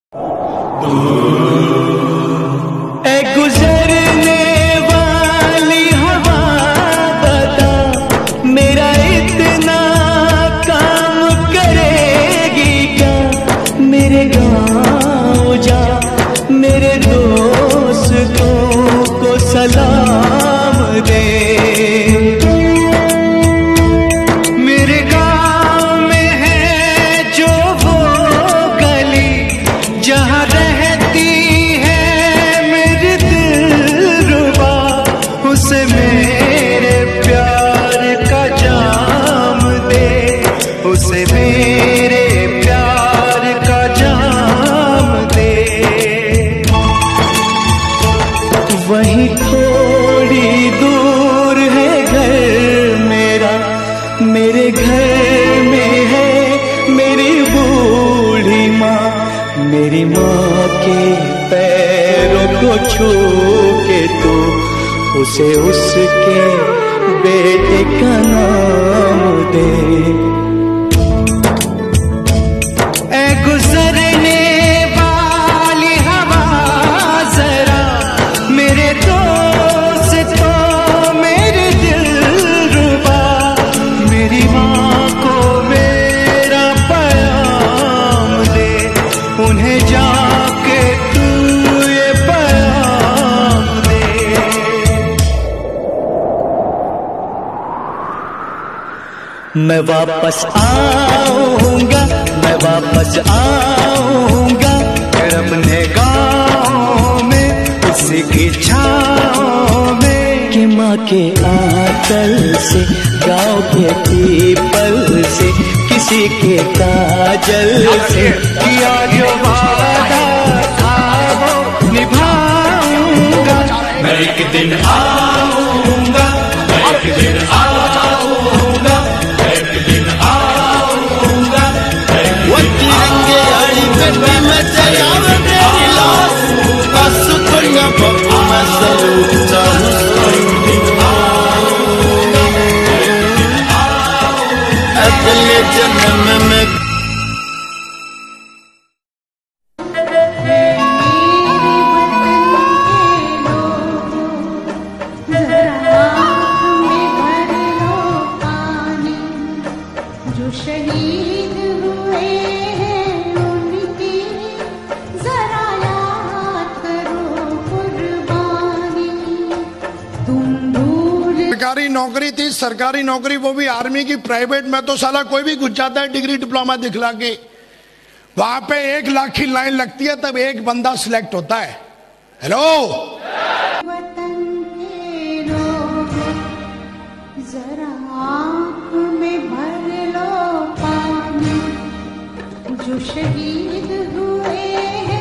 ए गुजरने वाली हवा बता, मेरा इतना काम करेगी क्या? मेरे गाँव जा, मेरे दोस्तों को सलाम दे। मेरे गाँव में है जो वो गली जहाँ रहती है मेरी दिलरुबा, उसे मेरे प्यार का जाम दे, उसे मेरे प्यार का जाम दे। वहीं थोड़ी दूर है घर मेरा, मेरे घर में है मेरी बूढ़ी माँ, मेरी माँ के पैरों को छू के तू उसे उसके बेटे का नाम दे। ए गुजरने वाली हवा जरा, मेरे दोस्तों मेरे दिलरुबा, मेरी माँ को मेरा पैगाम दे, उन्हें जाके तू ये पैगाम दे। मैं वापस आऊंगा, मैं वापस आऊंगा, फिर अपने गाँव में उसी की छाँव में, कि माँ के आंचल से, गाँव के पीपल से, किसी के काजल से किया जो वादा था वो निभाऊंगा। मैं एक दिन आऊंगा, मैं एक दिन आऊंगा, मैं एक दिन आऊंगा। वो तिरंगे आड़ी पे भी मैं जलावे मेरी लाश, बस दुनिया को मैं सलूट अगले जन्म में। जो शहीद हुए हैं उनकी जरा याद करो कुर्बानी। तुम भूल सरकारी नौकरी थी, सरकारी नौकरी वो भी आर्मी की, प्राइवेट में तो साला कोई भी घुस जाता है डिग्री डिप्लोमा दिखला के। वहां पे 1 लाख की लाइन लगती है, तब एक बंदा सिलेक्ट होता है। हेलो, वतन के लोगों, जरा आँख में भर लो पानी। जो शहीद हुए हैं